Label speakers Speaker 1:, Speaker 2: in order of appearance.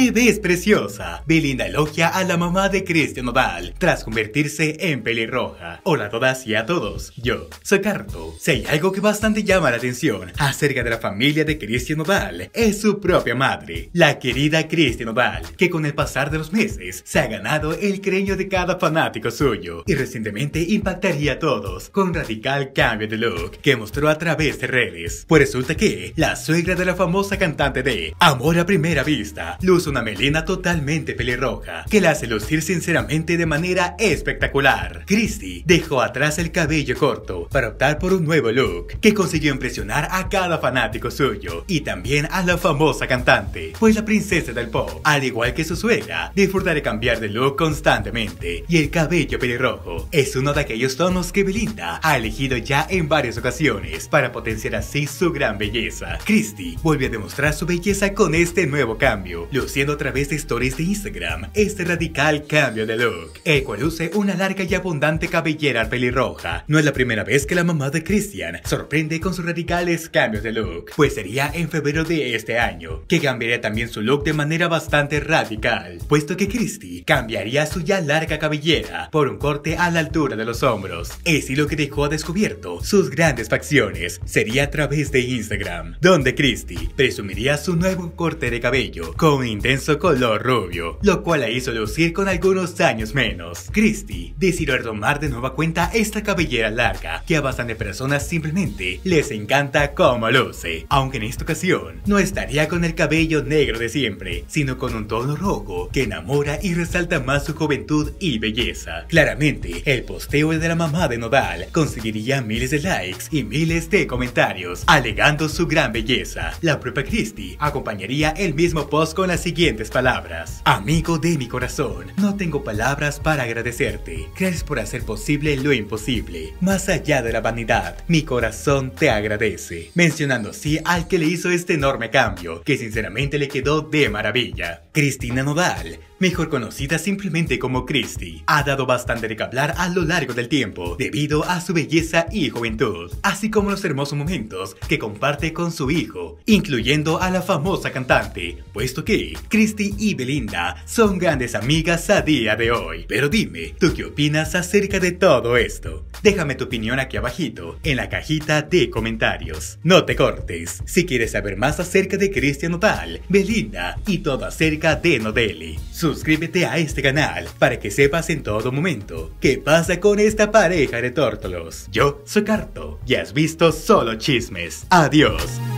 Speaker 1: ¡Te ves preciosa! Belinda elogia a la mamá de Cristian Nodal tras convertirse en pelirroja. Hola a todas y a todos, yo soy Carto. Si hay algo que bastante llama la atención acerca de la familia de Cristian Nodal, es su propia madre, la querida Cristian Nodal, que con el pasar de los meses se ha ganado el cariño de cada fanático suyo y recientemente impactaría a todos con un radical cambio de look que mostró a través de redes. Pues resulta que la suegra de la famosa cantante de Amor a Primera Vista luce una melena totalmente pelirroja que la hace lucir sinceramente de manera espectacular. Christy dejó atrás el cabello corto para optar por un nuevo look que consiguió impresionar a cada fanático suyo y también a la famosa cantante, pues la princesa del pop, al igual que su suegra, disfruta de cambiar de look constantemente, y el cabello pelirrojo es uno de aquellos tonos que Belinda ha elegido ya en varias ocasiones para potenciar así su gran belleza. Christy vuelve a demostrar su belleza con este nuevo cambio, luciendo a través de stories de Instagram este radical cambio de look, el cual luce una larga y abundante cabellera pelirroja. No es la primera vez que la mamá de Christian sorprende con sus radicales cambios de look, pues sería en febrero de este año que cambiaría también su look de manera bastante radical, puesto que Christy cambiaría su ya larga cabellera por un corte a la altura de los hombros, estilo que dejó a descubierto sus grandes facciones. Sería a través de Instagram, donde Christy presumiría su nuevo corte de cabello con un intenso color rubio, lo cual la hizo lucir con algunos años menos. Christy decidió retomar de nueva cuenta esta cabellera larga que a bastantes personas simplemente les encanta cómo luce, aunque en esta ocasión no estaría con el cabello negro de siempre, sino con un tono rojo que enamora y resalta más su juventud y belleza. Claramente, el posteo de la mamá de Nodal conseguiría miles de likes y miles de comentarios alegando su gran belleza. La propia Christy acompañaría el mismo post con las siguientes palabras: amigo de mi corazón, no tengo palabras para agradecerte. Gracias por hacer posible lo imposible. Más allá de la vanidad, mi corazón te agradece. Mencionando así al que le hizo este enorme cambio, que sinceramente le quedó de maravilla. Cristina Nodal, mejor conocida simplemente como Christy, ha dado bastante de qué hablar a lo largo del tiempo debido a su belleza y juventud, así como los hermosos momentos que comparte con su hijo, incluyendo a la famosa cantante, puesto que Christy y Belinda son grandes amigas a día de hoy. Pero dime, ¿tú qué opinas acerca de todo esto? Déjame tu opinión aquí abajito en la cajita de comentarios. No te cortes, si quieres saber más acerca de Cristian Nodal, Belinda y todo acerca de Nodeli. Suscríbete a este canal para que sepas en todo momento qué pasa con esta pareja de tórtolos. Yo soy Carto y has visto solo chismes. Adiós.